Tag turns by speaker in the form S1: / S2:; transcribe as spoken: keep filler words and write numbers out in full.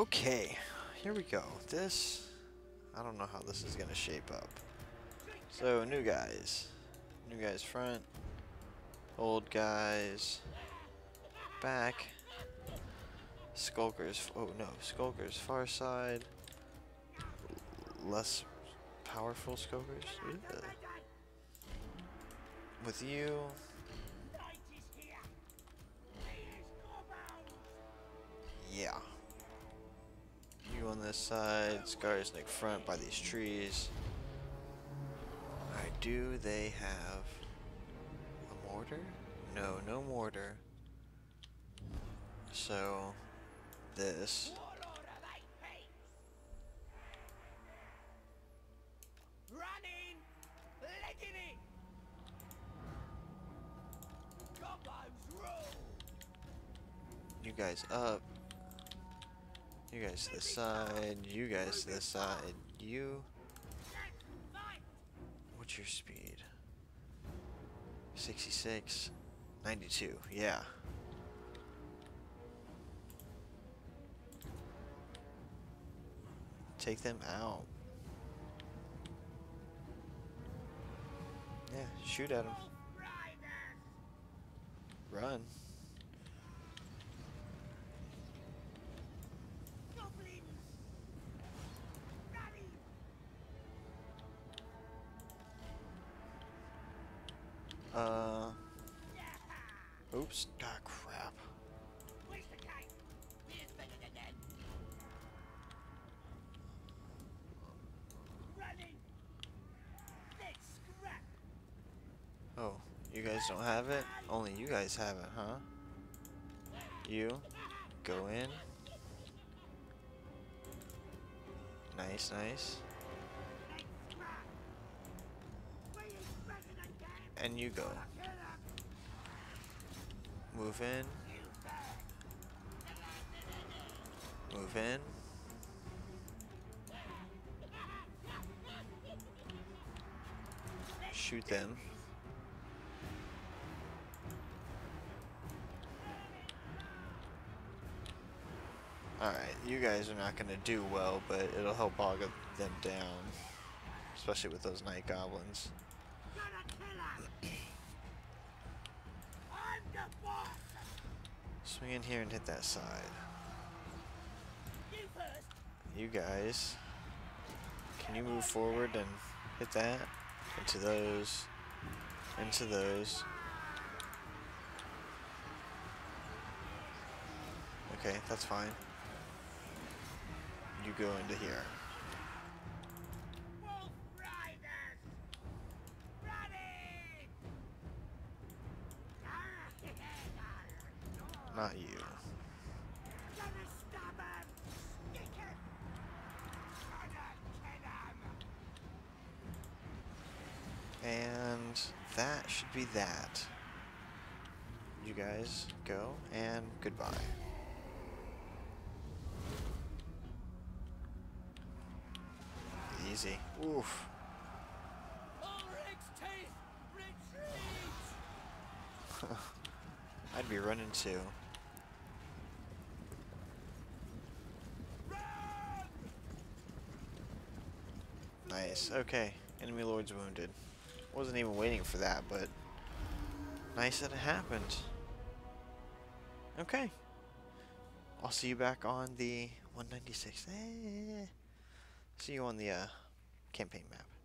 S1: Okay, here we go. This, I don't know how this is gonna shape up. So, new guys. New guys front. Old guys back. Skulkers, oh no, Skulkers far side. Less powerful Skulkers. Ugh. With you. Yeah. You on this side, Skarsnik front by these trees. Alright, do they have a mortar? No, no mortar. So, this. You guys up. You guys to the side. You guys to the side. You. What's your speed? sixty-six. ninety-two. Yeah. Take them out. Yeah, shoot at them. Run. Uh. Oops. Ah, crap. Oh, you guys don't have it? Only you guys have it, huh? You. Go in. Nice, nice. And you go. Move in. Move in. Shoot them. Alright, you guys are not gonna do well, but it'll help bog them down. Especially with those night goblins. Swing in here and hit that side. You guys, can you move forward and hit that? Into those. Into those. Okay, that's fine. You go into here. Not you. And that should be that. You guys go, and goodbye. Easy. Oof. I'd be running too. Nice. Okay. Enemy lord's wounded. Wasn't even waiting for that, but nice that it happened. Okay. I'll see you back on the one ninety-six. Eh. See you on the uh, campaign map.